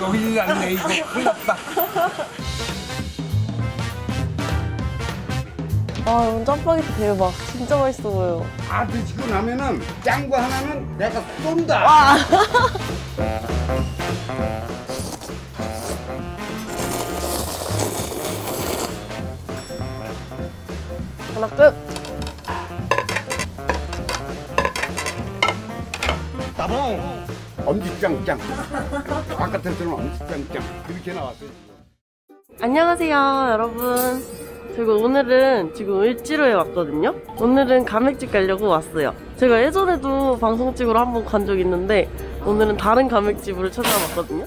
이거 큰일 났네. 이거 큰일 났다. 아, 이건 짜파게티 대박. 진짜 맛있어 보여. 다 드시고 나면은 짠 거 하나는 내가 쏜다. 와. 하나 끝. 따봉. 엄지짱짱. 바깥에서는 엄지짱짱. 그렇게 나왔어요. 안녕하세요, 여러분. 제가 오늘은 지금 을지로에 왔거든요. 오늘은 가맥집 가려고 왔어요. 제가 예전에도 방송 찍으러 한번 간 적 있는데 오늘은 다른 가맥집을 찾아봤거든요.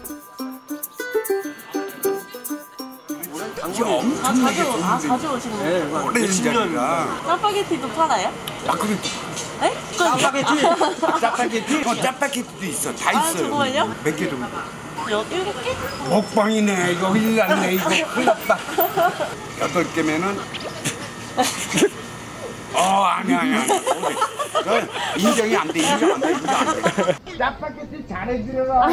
자주 오시는 거예요? 오래 전이라. 짜파게티도 팔아요? 아, 그래. 네? 짜파게티? 짜파게티도 있어. 다 있어요. 정말요? 몇 개 정도? 일곱 개? 먹방이네. 이거 큰일 났네. 이거 큰일 났다. 8개면은. 아니야. 인정이 안 돼. 인정 안 돼. 짜파게티 잘해주려라.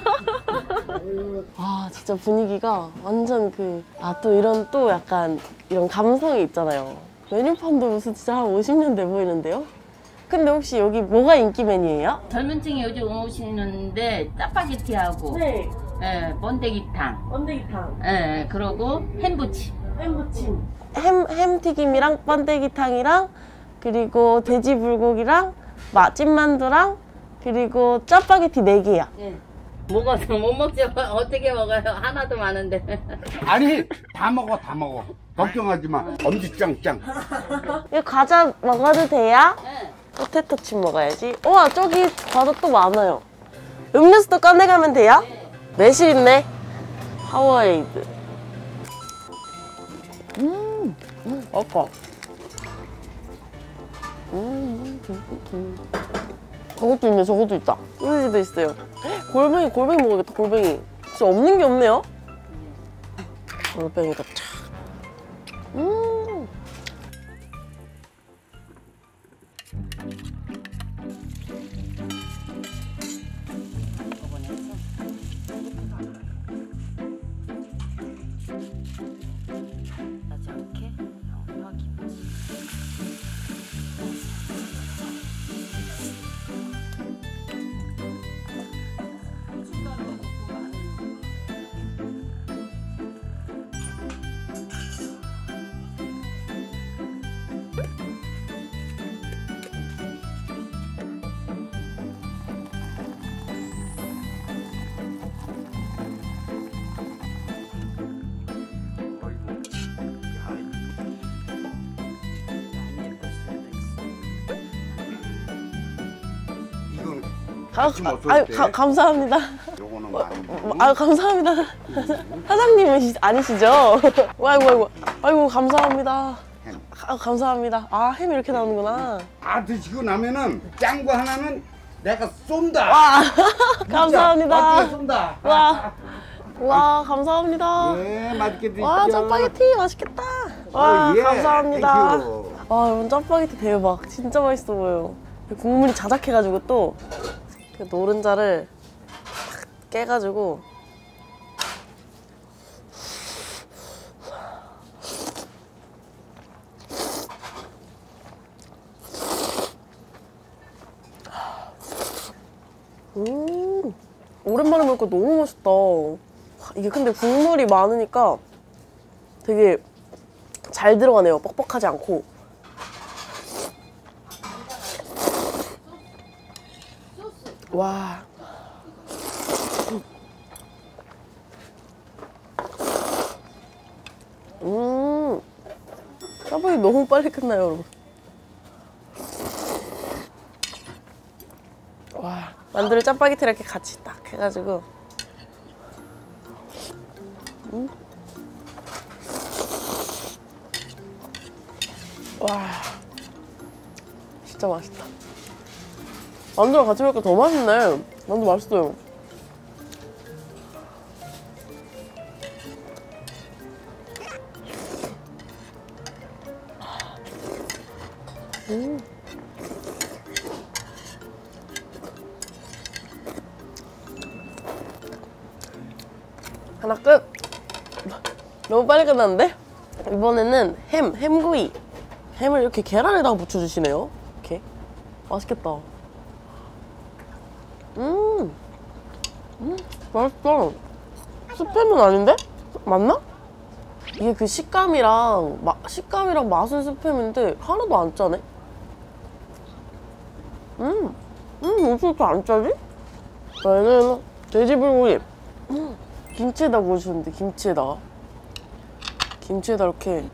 아, 진짜 분위기가 완전 또 이런 또 약간 이런 감성이 있잖아요. 메뉴판도 무슨 진짜 한 50년 돼 보이는데요? 근데 혹시 여기 뭐가 인기 메뉴예요? 젊은 층이 요즘 오시는데 짜파게티하고 네, 번데기탕, 번데기탕, 그러고 햄부침. 햄부침, 햄튀김이랑 번데기탕이랑 그리고 돼지 불고기랑 찐만두랑 그리고 짜파게티 4개야. 뭐가 못 먹죠? 어떻게 먹어요? 하나도 많은데. 아니, 다 먹어. 걱정하지 마. 엄지짱짱. 이거 과자 먹어도 돼요? 네. 포테토 칩 먹어야지. 우와, 저기 과자 또 많아요. 음료수도 꺼내가면 돼요? 매실 있네. 파워에이드. 아까. 저것도 있네, 저것도 있다. 소시지도 있어요. 골뱅이 먹어야겠다, 골뱅이. 진짜 없는 게 없네요? 골뱅이도 착. 감사합니다. 요거는 많이. 감사합니다. 사장님은 아니시죠? 아이고, 감사합니다. 감사합니다. 햄 이렇게 나오는구나. 다 드시고 나면은 짠 거 하나는 내가 쏜다. 와, 감사합니다. 어떻게 쏜다. 와, 감사합니다. 네, 맛있게 드십시오. 와, 짜파게티 맛있겠다. 와, 예, 감사합니다. 땡큐. 와, 이건 짜파게티 대박. 진짜 맛있어 보여. 국물이 자작해가지고 또 노른자를 탁 깨가지고 오랜만에 먹으니까 너무 맛있다. 이게 근데 국물이 많으니까 되게 잘 들어가네요. 뻑뻑하지 않고. 와. 짜파게티 너무 빨리 끝나요, 여러분. 와, 만두를 짜파게티랑 이렇게 같이 딱 해가지고. 와, 진짜 맛있다. 만두랑 같이 먹으니까 더 맛있네. 만두 맛있어요. 하나 끝. 너무 빨리 끝났는데? 이번에는 햄구이. 햄을 이렇게 계란에다가 묻혀주시네요. 이렇게. 맛있겠다. 맛있어. 스팸은 아닌데? 맞나? 이게 그 식감이랑 맛은 스팸인데 하나도 안 짜네? 어떻게 이렇게 안 짜지? 얘는 돼지불고기. 김치에다 구워주셨는데, 김치에다가 이렇게.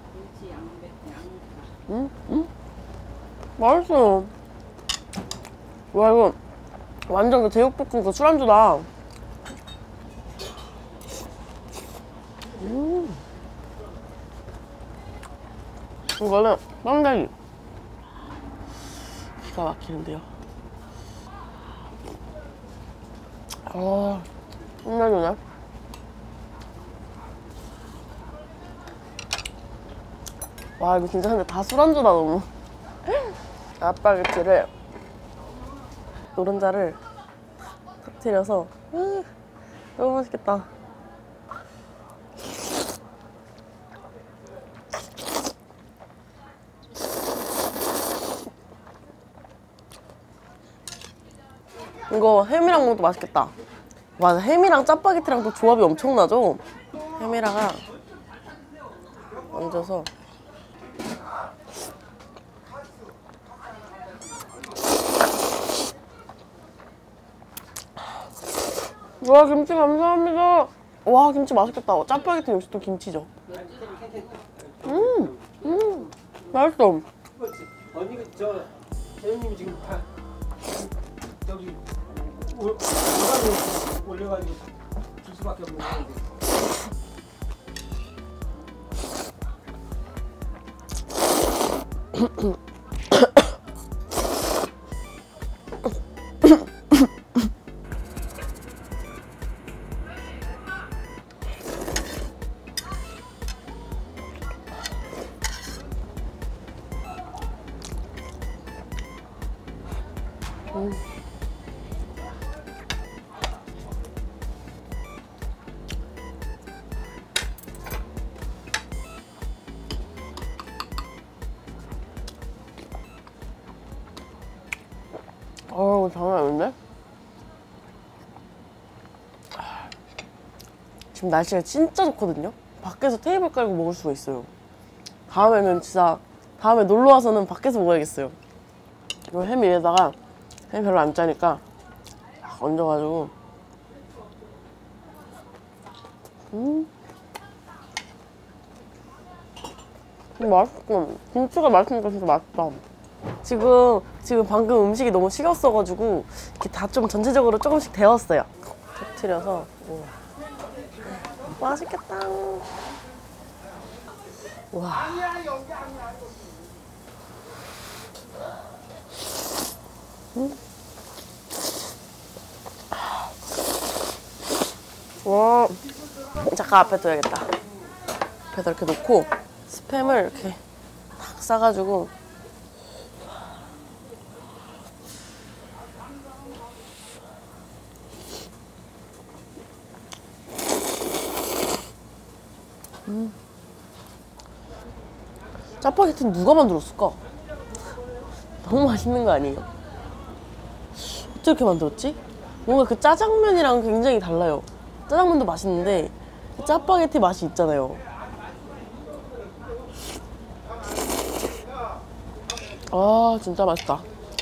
맛있어요. 와, 이거 완전 그 제육볶음 그 술안주다. 이거는 빵다리. 기가 막히는데요. 끝내주네. 와, 이거 진짜 근데 다 술안주다, 너무. 짜파게티를, 노른자를 터뜨려서 너무 맛있겠다. 이거 햄이랑 먹어도 맛있겠다. 맞아, 햄이랑 짜파게티랑 또 조합이 엄청나죠? 햄이랑은 얹어서. 와, 김치 감사합니다. 와, 김치 맛있겠다. 짜파게티 역시 또 김치죠. 맛있어. 언니가 대현님이 지금 다 저기 올려가지고 줄 수밖에 없는 건데. 이거 장난 아닌데? 지금 날씨가 진짜 좋거든요? 밖에서 테이블 깔고 먹을 수가 있어요. 다음에 놀러와서는 밖에서 먹어야겠어요. 이거 햄 위에다가 햄 별로 안 짜니까 얹어가지고. 맛있어. 김치가 맛있으니까 진짜 맛있다. 지금 방금 음식이 너무 식었어가지고 이렇게 다 좀 전체적으로 조금씩 데웠어요. 터트려서. 맛있겠다. 와. 와. 잠깐 앞에 둬야겠다. 앞에다 이렇게 놓고 스팸을 이렇게 탁 싸가지고. 짜파게티는 누가 만들었을까? 너무 맛있는 거 아니에요? 어떻게 이렇게 만들었지? 뭔가 그 짜장면이랑 굉장히 달라요. 짜장면도 맛있는데 짜파게티 맛이 있잖아요. 아, 진짜 맛있다.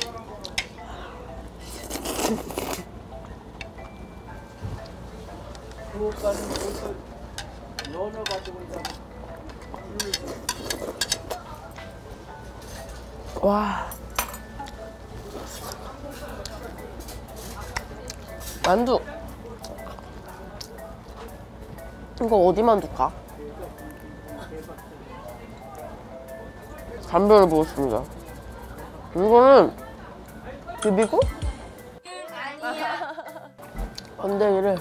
와. 만두. 이거 어디 만두까? 감별을 보겠습니다. 이거는 비비고 건더기를.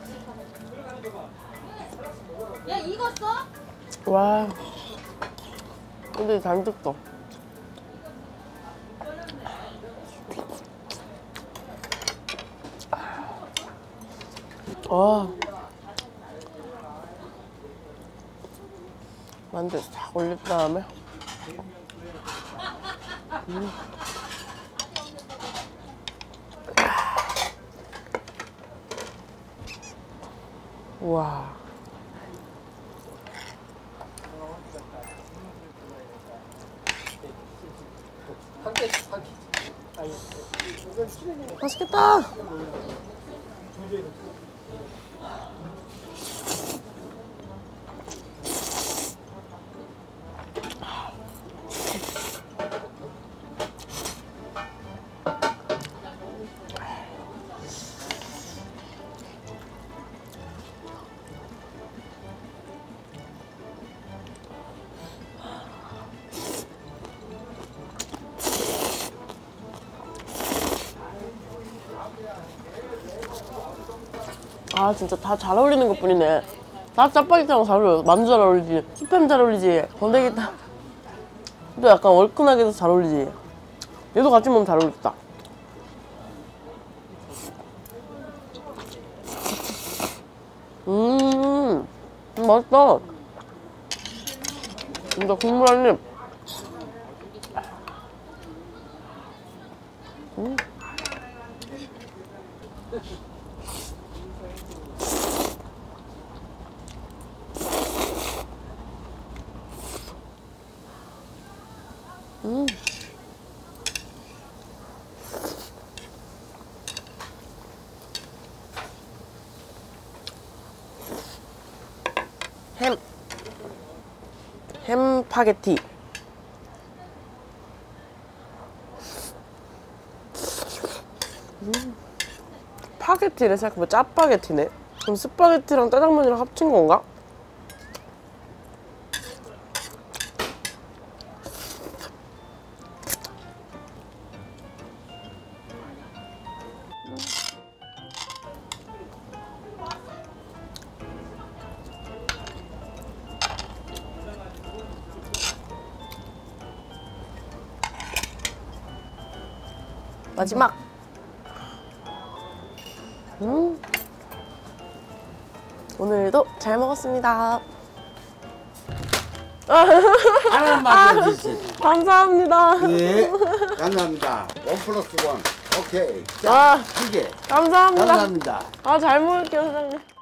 야, 익었어? 와. 근데 잔뜩 써. 와. 만두에 싹 올린 다음에 우와. 한 개. 아니, 이건 맛있겠다. 아 진짜 다 잘 어울리는 것 뿐이네. 다 짜파게티랑 잘 어울려. 만두 잘 어울리지, 스팸 잘 어울리지, 건더기탕 또 약간 얼큰하게 해서 잘 어울리지. 얘도 같이 먹으면 잘 어울리겠다. 맛있다. 진짜 국물 한 입. 햄 파게티. 파게티래 생각해보면 짜파게티네. 그럼 스파게티랑 짜장면이랑 합친 건가? 마지막. 오늘도 잘 먹었습니다. 하나만 맞춰주세요. 감사합니다. 예, 감사합니다. 1+1. 오케이. 아, 자, 2개. 감사합니다. 감사합니다. 아, 잘 먹을게요, 사장님.